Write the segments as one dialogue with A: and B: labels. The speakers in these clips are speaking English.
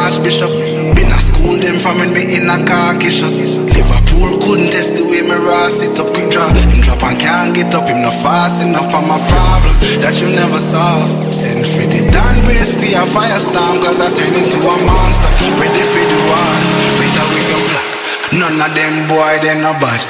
A: Archbishop. Been a school them from when me in a khaki shot. Liverpool couldn't test the way me raw sit up. Quick draw, him drop and can't get up. Him not fast enough for my problem that you never solve. Send for the Dan race for a firestorm, cause I turn into a monster. Ready for the war, better with your black. None of them boy, they no bad.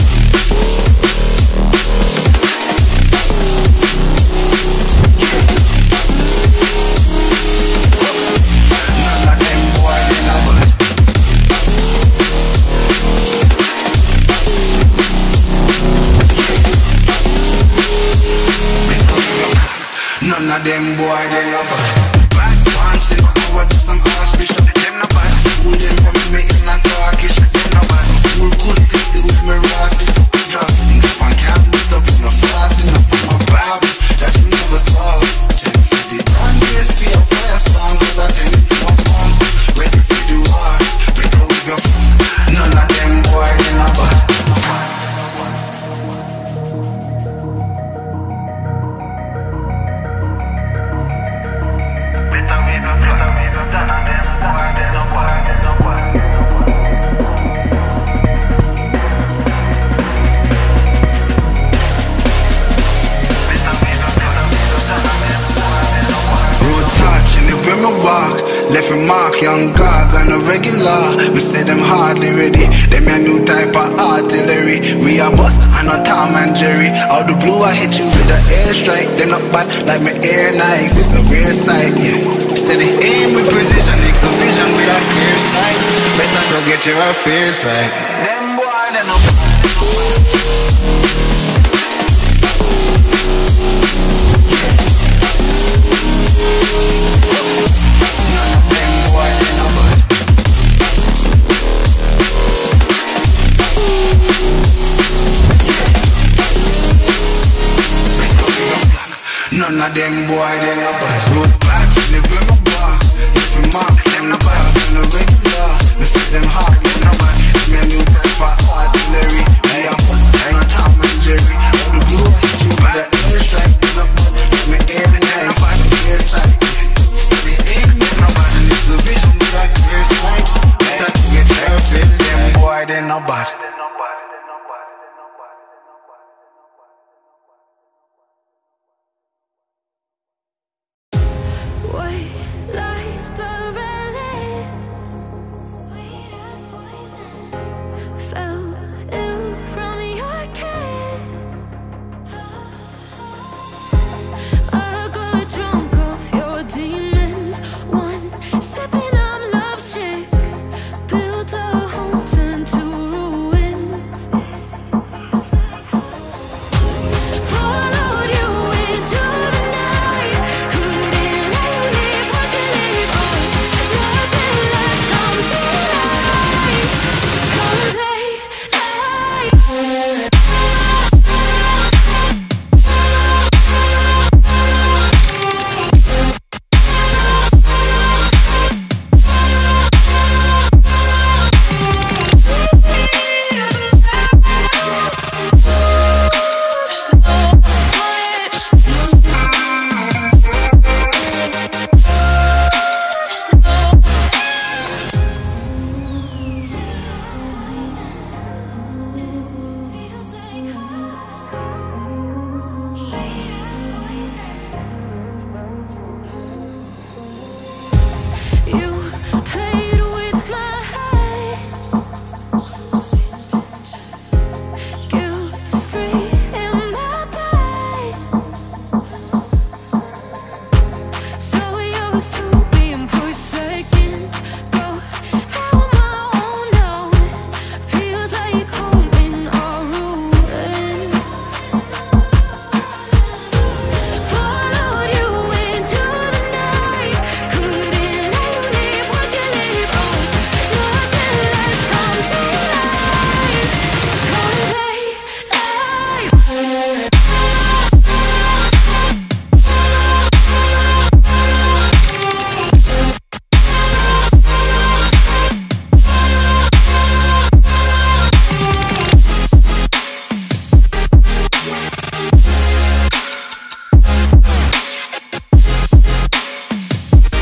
A: None of them boy, they no bad. Bad ones in power to some Archbishop. Them no bad. School them from me in a khaki shop. Them no bad. School couldn't take the with me raw sit up and drop. Think up and can't beat up. No fast enough for my Bible that you never saw. Send for the brand race for your firestorm, cause I tell you to a monster. Ready for the war, better with your fun. None of them boy, they no bad. Left a mark, young gog on a regular. We say them hardly ready. Them a new type of artillery. We a boss and a Tom and Jerry. Out the blue I hit you with an airstrike. Them not bad like my air Nikes. It's a rare sight, yeah. Steady aim with precision. Make the vision with a clear sight. Better go get your affairs right. Them boy, they no bad. None of them boy, they no bad. Road back, live with my bar. If you mark, them no bad. Them no regular. We see them hard, them no bad. Me a new type of artillery. Me a bust, I'm a Tom and Jerry. Out the blue, you with the airstrike. Them no bad. Me air nice, air sight. Steady aim, them no bad. And it's the vision, we like air sight. Better to get your fit. Them boy, they no bad.